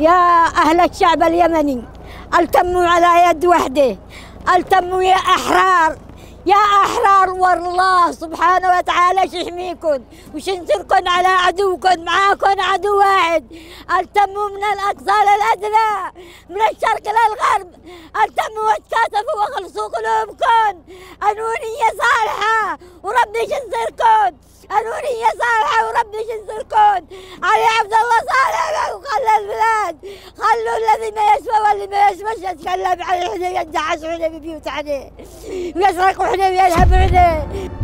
يا أهل الشعب اليمني، التموا على يد وحده، التموا يا أحرار، يا أحرار، والله سبحانه وتعالى يحميكم وينصركم على عدوكم. معاكم عدو واحد، التموا من الأقصى للأدنى، من الشرق للغرب، التموا وتكاتفوا وخلصوا قلوبكم. أنونية صالحة وربي ينصركم، أنونية صالحة وربي ينصركم. علي عبد الله صالح وخلى البلاد، خلوا الذي ما يشفى واللي ما يشفاش يتكلم عليه، يدعس عليه ببيوت عليه ويسرق عليه ويذهب عليه.